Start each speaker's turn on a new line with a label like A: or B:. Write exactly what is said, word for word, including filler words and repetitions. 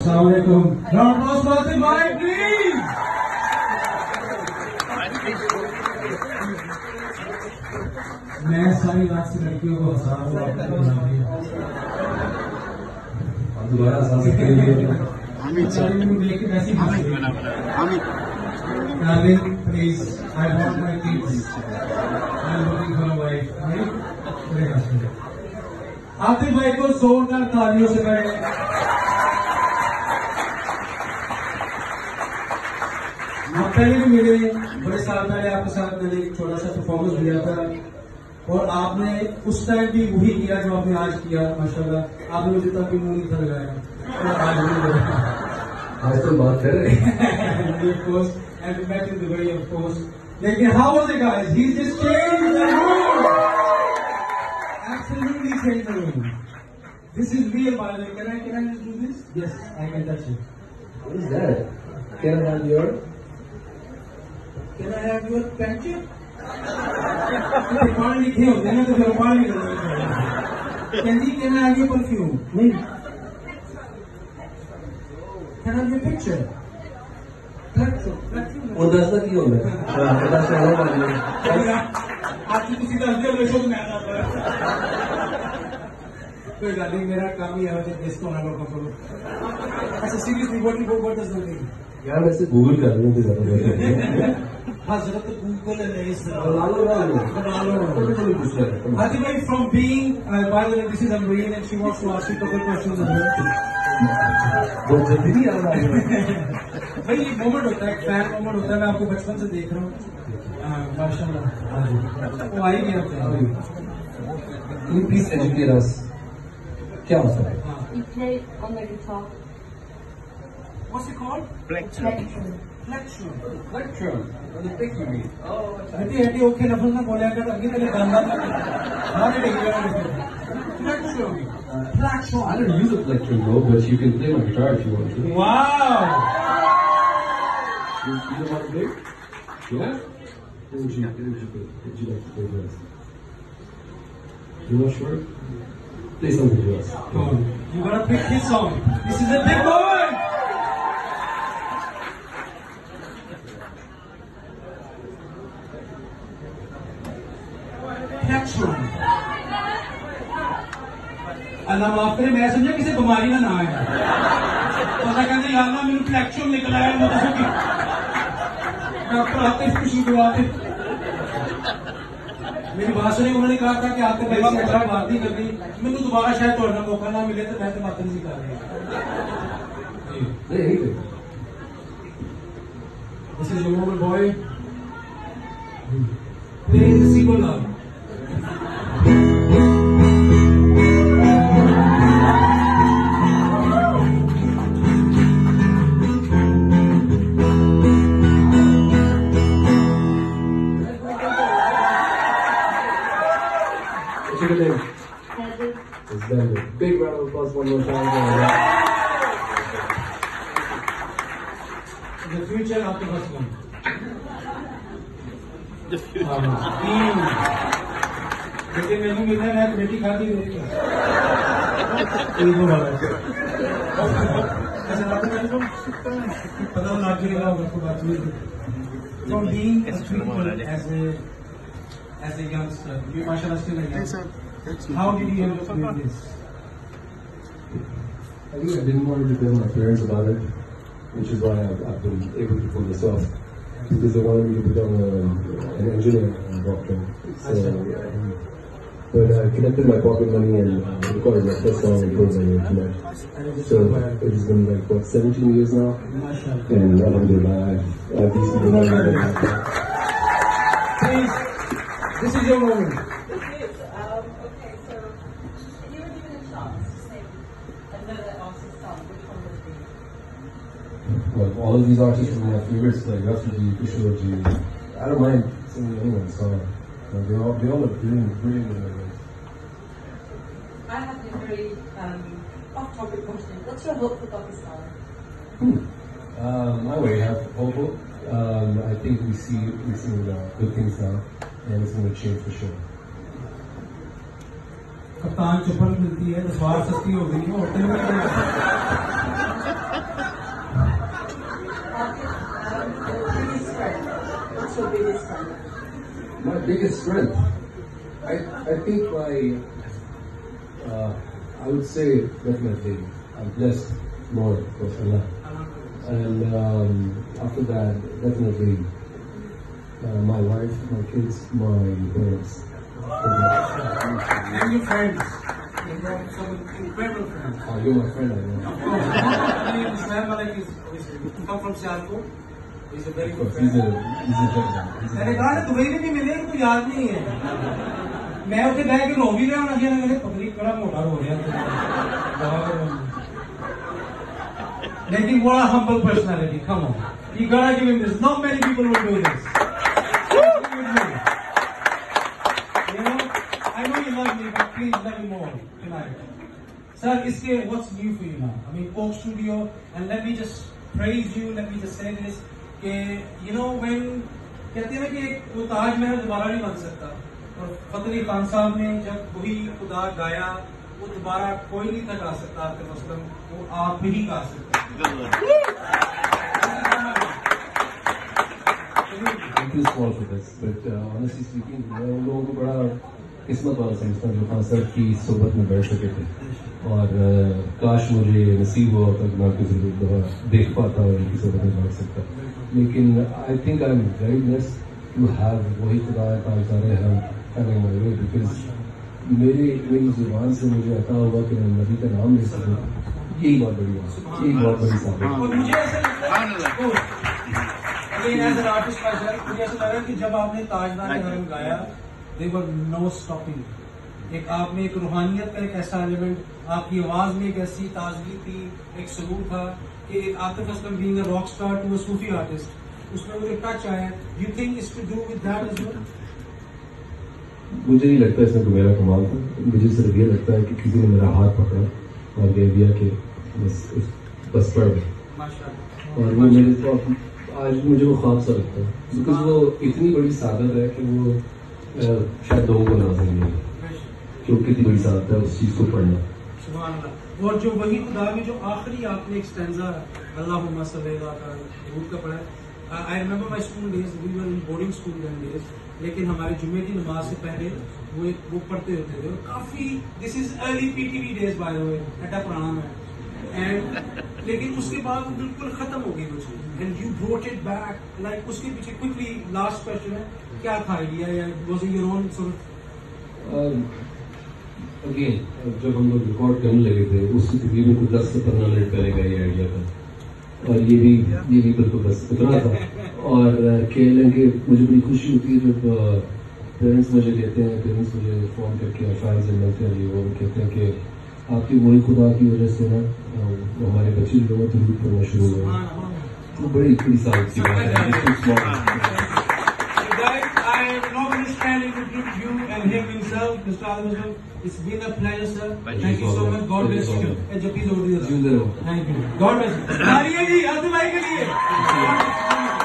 A: Assalamu alaikum. Round of applause for Atif bhai, please. मैं सारी रात से लड़कियों को हंसा रहा हूँ, आपको बना दिया। और दोबारा हंसा सकते हैं। सारी लोग देख के वैसी हंस रहे हैं। Darling, please, I want my kids. I'm looking for a wife. Right? बड़े हंस रहे हैं। आतिफ भाई को जोरदार तालियों से करें। आप पहले भी मिले, बड़े साल पहले आपके साथ मैंने एक छोटा सा परफॉर्मेंस दिया था और आपने उस टाइम भी वही किया जो आपने आज किया। माशाल्लाह, आपने मुझे तब भी मुंह नहीं था लगाया और आज भी लगाया।
B: आज तो बात कर रहे हैं।
A: Of course, and we met in Dubai, of course. लेकिन how was it, guys? He just changed the room. Absolutely changed the room. This is real, by the way. Can I, can I just do this? Yes, I can touch it.
B: What is that? Can I have your?
A: Can I have your pension? पानी लिखे होते हैं ना तो फिर पानी निकलना चाहिए। Candy, can I have your perfume? नहीं। Can I have your picture?
B: वो दस तक ही होगा। हाँ, दस तक होगा।
A: आज की किसी दस दिन में शो में आना पड़ा। कोई बात नहीं, मेरा काम ही है इसको ना लोगों को। अच्छा seriously what you what does that mean?
B: यार वैसे गूगल कर रहे थे ज़्यादा।
A: हाँ जरा तो गूगल है इस
B: बना लो बना लो बना लो पूछ रहे हैं।
A: Atif bhai, from being uh, by the way, this is Amreen and she wants to ask you a couple questions.
B: बहुत जल्दी नहीं आ रहा है।
A: भाई ये मोमेंट होता है, फैन मोमेंट होता है। मैं आपको बचपन से देख रहा हूँ, माशाल्लाह। वो आई नहीं होते।
B: प्लीज एजुकेट अस, क्या होता है?
C: You play on the guitar.
A: What's it called?
C: Plectrum.
A: Plectrum. Plectrum. What the heck you mean? Oh, हटी हटी ओके लफ्ज़ ना बोले अगर अभी तेरे गाना ना हाँ नहीं देखेगा ना Plectrum. Plectrum.
B: I don't use a plectrum though, but you can play my guitar if you want to.
A: Wow.
B: You, you know how to play? Yeah. What would you, what would you, what would you like to play with us? You're not sure? Play something to us.
A: Come on. You gotta pick his song. This is a big moment. Plectrum. अल्लाह माफ करे, मैं समझा किसी बीमारी का नाम है। पता कहते यार ना मेरे प्लेक्ट्रम निकल आया मतलब कि डॉक्टर आते कुछ करवाते। मेरी बात सुनी, उन्होंने कहा था कि आपके भाई से अच्छा बात नहीं करनी। मैंने दोबारा शायद तोड़ना मौका ना मिले तो मैं तो बात नहीं कर रही। This is your moment, boy. Play the single love.
B: What's your name? It's David. Big round of applause one more time.
A: The future of the Muslim.
D: The future.
A: लेकिन मैंने मिला मैं बेटी खाती नहीं। पता लग गया होगा आपको बात हुई। From being a student as a as a youngster, you mashallah still a youngster. How did you end up doing this?
B: I think I didn't want to tell my parents about it, which is why I've, I've been able to pull this off. Because they wanted me to become a, an engineer and a doctor. So, um, but I connected my pocket money and uh, recorded my first song and put it on the internet. So it has been like, what, seventeen years now? And alhamdulillah, I've, I've recently learned that.
A: Please, this is your moment.
C: This is, um, okay, so if you were given a chance to sing another artist's song, which one would it be?
B: Well, all of these artists are my favorites, like Rafi, Kishore, I don't mind singing anyone's song. Like, they all, they all look brilliant, brilliant in their ways.
C: I have a very um, off-topic question. What's your hope for Pakistan?
B: Hmm. Um, my way, I have hope. Um, I think we see we see uh, good things now, and it's going to change for sure.
A: कप्तान चप्पल मिलती है तो स्वार सस्ती हो गई है hotel में
B: My biggest strength, I I think my, uh, I would say definitely I'm blessed more with Allah, and um, after that definitely uh, my wife, my kids, my parents.
A: And your friends. You got some incredible friends.
B: Oh, you're my friend, I know.
A: I mean, Islam Malik is, is come from Sialkot. He's a very
B: Of
A: good
B: course, he's
A: friend.
B: a he's a gentleman. He's a
A: میں نے کہا نا Dubai میں بھی ملے کو یاد نہیں ہے. میں اتنے بہ کے رو بھی رہا ہوں لگیا میں نے پبلک بڑا موٹا ہو رہا لیکن بڑا humble personality. Come on you gotta give him this. Not many people will do this. You know, I know you love me, but please love me more tonight. Sir, اس کے what's new for you now? I mean, Coke Studio, and let me just praise you, let me just say this, کہ you know when کہتے ہیں نا کہ وہ تاج محل دوبارہ نہیں بن سکتا, اور فتح علی خان صاحب نے جب وہی خدا گایا وہ دوبارہ کوئی نہیں تھا گا سکتا آپ کے مسلم, وہ آپ ہی گا سکتے.
B: Thank you small for this, but uh, honestly speaking, میں ان لوگوں کو بڑا قسمت والا سمجھتا ہوں جو خان صاحب کی صحبت میں بیٹھ سکے تھے, اور کاش مجھے نصیب ہوا تک میں آپ کی ضرور دیکھ پاتا اور ان کی صحبت میں بیٹھ سکتا. لیکن I think I'm very blessed to have وہی خدا تاجدار ہم کرنے والے, بیکاز میری میری زبان سے مجھے عطا ہوا کہ میں نبی کا نام لے سکوں. یہی بہت بڑی بات, یہی بہت بڑی صاحب.
A: اور مجھے ایسا لگتا ہے ایز این آرٹسٹ مجھے ایسا لگا کہ جب آپ نے تاجدار حرم گایا دے ور نو اسٹاپنگ. ایک آپ نے ایک روحانیت کا ایک ایسا ایلیمنٹ, آپ کی آواز میں ایک ایسی تازگی تھی, ایک سرور تھا کہ ایک Atif Aslam being a rock star to a Sufi artist, اس میں مجھے ٹچ آیا. You think has to do with that as well?
B: مجھے نہیں لگتا اس میں تو میرا کمال تھا, مجھے صرف یہ لگتا ہے کہ کسی نے میرا ہاتھ پکڑا اور کہہ دیا کہ بس بس پڑھ گئے, اور وہ میرے تو آج مجھے وہ خواب سا لگتا ہے, بیکاز وہ اتنی بڑی سعادت ہے کہ وہ شاید لوگوں کو نازل نہیں ہے کہ وہ کتنی بڑی سعادت ہے اس چیز کو پڑھنا.
A: سبحان اللہ. اور جو وہی خدا میں جو آخری آپ نے ایک اسٹینزا اللہم صلی اللہ کا درود کا پڑھا ہے. I remember my school days, we were in boarding school then days, لیکن ہمارے جمعے کی نماز سے پہلے وہ ایک بک پڑھتے ہوتے تھے, اور کافی this is early P T V days by the way, ایٹا پرانا میں, اینڈ لیکن اس کے بعد وہ بالکل ختم ہو گئی وہ چیز, and you brought it back like. اس کے پیچھے کوئکلی لاسٹ کوشچن ہے, کیا تھا آئیڈیا یا was it your own sort?
B: Again جب ہم لوگ ریکارڈ کرنے لگے تھے اس کی تقریباً کوئی دس سے پندرہ منٹ پہلے کا یہ آئیڈیا تھا, اور یہ بھی یہ بھی بالکل بس اتنا تھا. اور کہہ لیں کہ مجھے بڑی خوشی ہوتی ہے جب پیرنٹس مجھے کہتے ہیں, پیرنٹس مجھے فون کر کے افراد سے ملتے ہیں, وہ کہتے ہیں کہ آپ کی وہی خدا کی وجہ سے نا ہمارے بچے جو ہے درود پڑھنا شروع ہو گئے. وہ بڑی بڑی سعادت کی بات ہے.
A: I am not going to stand in between you and him himself, Mister Al-Muslim. It's been a pleasure, sir. Thank, Thank you so much. God bless you. And Japi Zodi. Thank you. God bless you. Mariya ji, Abdul Bhai ke liye.